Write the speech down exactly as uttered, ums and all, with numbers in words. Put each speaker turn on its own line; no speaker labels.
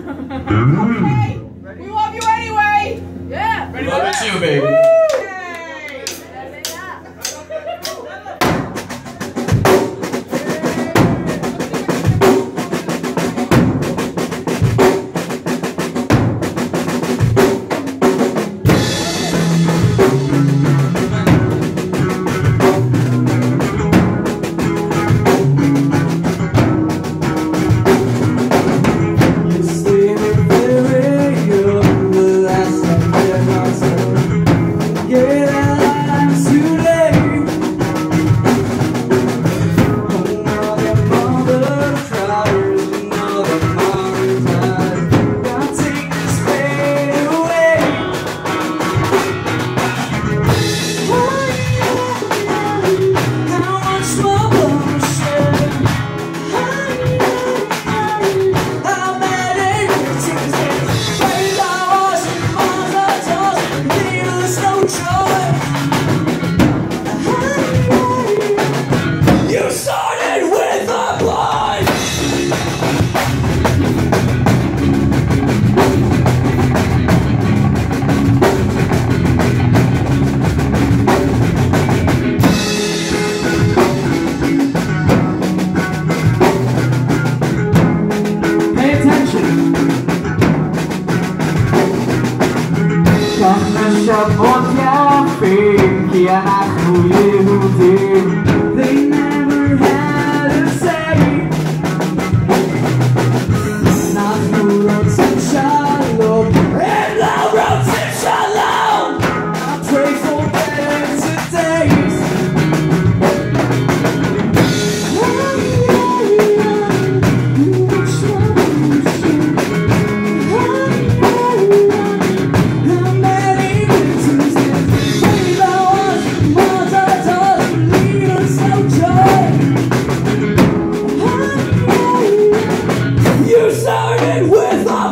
Okay, we love you anyway. Yeah.
We love you too, baby.
Yay.
You started with a blind.
Pay attention. כחשב עוד יפים כי אנחנו יהודים. They never had a say. אנחנו רוצים שלום
And I wrote it shalom.
I pray for better days.
You started with a